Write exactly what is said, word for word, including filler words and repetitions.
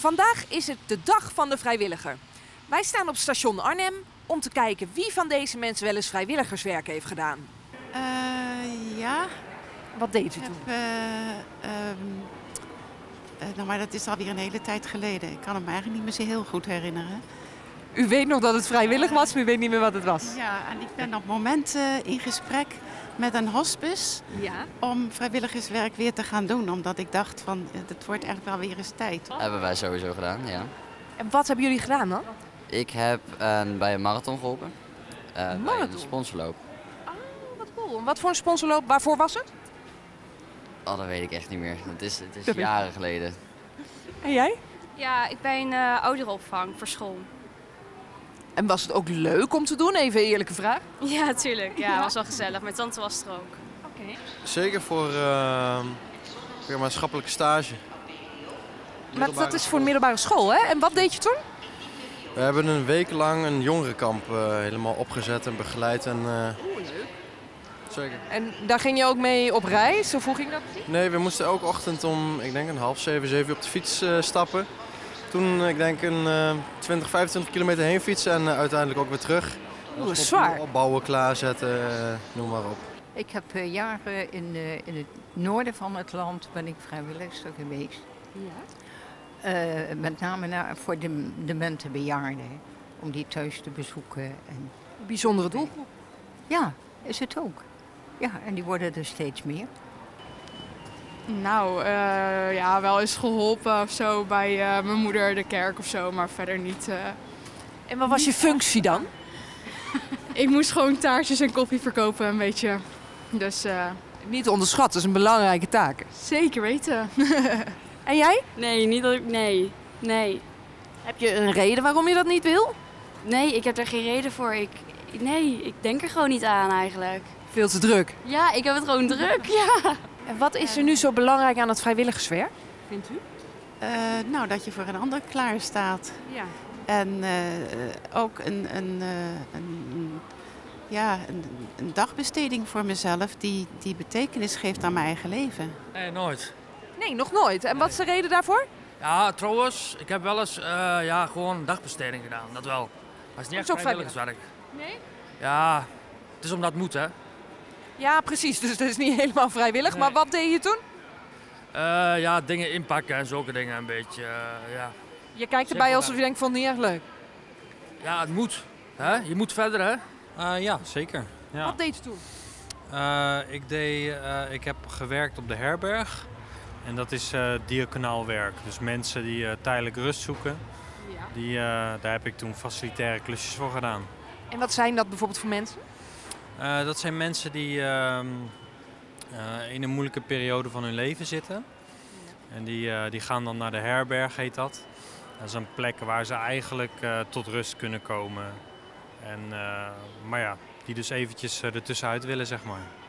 Vandaag is het de dag van de vrijwilliger. Wij staan op station Arnhem om te kijken wie van deze mensen wel eens vrijwilligerswerk heeft gedaan. Uh, ja. Wat deed u Ik toen? heb, uh, um, uh, nou, maar dat is alweer een hele tijd geleden. Ik kan het me eigenlijk niet meer zo heel goed herinneren. U weet nog dat het vrijwillig was, maar u weet niet meer wat het was. Ja, en ik ben op het moment uh, in gesprek met een hospice Ja. om vrijwilligerswerk weer te gaan doen. Omdat ik dacht van, het wordt eigenlijk wel weer eens tijd. Hebben wij sowieso gedaan, ja. En wat hebben jullie gedaan dan? Ik heb uh, bij een marathon geholpen. Uh, Marathon? Bij een sponsorloop. Oh, wat cool. En wat voor een sponsorloop? Waarvoor was het? Oh, dat weet ik echt niet meer. Het is, het is Dat weet- jaren geleden. En jij? Ja, ik ben uh, ouderenopvang voor school. En was het ook leuk om te doen? Even een eerlijke vraag. Ja, tuurlijk. Ja, het was wel gezellig. Mijn tante was er ook. Oké. Zeker voor, uh, voor maatschappelijke stage. Maar dat is voor een middelbare school, hè? En wat deed je toen? We hebben een week lang een jongerenkamp uh, helemaal opgezet en begeleid. En, uh, Oeh, leuk. zeker. En daar ging je ook mee op reis? Of hoe ging dat? Nee, we moesten elke ochtend om, ik denk een half zeven, zeven uur op de fiets uh, stappen. Toen, ik denk, een uh, twintig, vijfentwintig kilometer heen fietsen en uh, uiteindelijk ook weer terug. Oeh, dat is zwaar. Opbouwen, klaarzetten, uh, noem maar op. Ik heb uh, jaren in, uh, in het noorden van het land ben ik vrijwilligster geweest. Ja. Uh, met name naar, voor de demente bejaarden, om die thuis te bezoeken. En, Bijzondere doelgroep. ja, is het ook. Ja, en die worden er steeds meer. Nou, uh, ja, wel eens geholpen of zo bij uh, mijn moeder, de kerk of zo, maar verder niet. Uh... En wat was je functie dan? Ik moest gewoon taartjes en koffie verkopen, een beetje. Dus uh... Niet onderschat, dat is een belangrijke taak. zeker weten. En jij? Nee, niet dat ik... Nee. Nee. Heb je een reden waarom je dat niet wil? Nee, ik heb er geen reden voor. Ik... Nee, ik denk er gewoon niet aan eigenlijk. Veel te druk. Ja, ik heb het gewoon druk, ja. En wat is er nu zo belangrijk aan het vrijwilligerswerk, vindt u? Uh, nou, dat je voor een ander klaar staat. Ja. En uh, ook een, een, uh, een, ja, een, een dagbesteding voor mezelf die, die betekenis geeft aan mijn eigen leven. Nee, nooit. Nee, nog nooit. En wat is de reden daarvoor? Ja, trouwens, ik heb wel eens uh, ja, gewoon een dagbesteding gedaan, dat wel. Maar het is niet Dat echt is ook vrijwilligerswerk. Nee? Ja, het is omdat het moet, hè. Ja, precies. Dus het is niet helemaal vrijwillig. Nee. Maar wat deed je toen? Uh, ja, dingen inpakken en zulke dingen een beetje, uh, ja. Je kijkt erbij alsof je denkt, vond het niet erg leuk. Ja, het moet. Hè? Je moet verder, hè. Uh, ja, zeker. Ja. Wat deed je toen? Uh, ik, deed, uh, ik heb gewerkt op de herberg. En dat is uh, diaconaal werk. Dus mensen die uh, tijdelijk rust zoeken. Ja. Die, uh, daar heb ik toen facilitaire klusjes voor gedaan. En wat zijn dat bijvoorbeeld voor mensen? Uh, dat zijn mensen die uh, uh, in een moeilijke periode van hun leven zitten. Ja. En die, uh, die gaan dan naar de herberg, heet dat. Dat is een plek waar ze eigenlijk uh, tot rust kunnen komen. En, uh, maar ja, die dus eventjes uh, ertussenuit willen, zeg maar.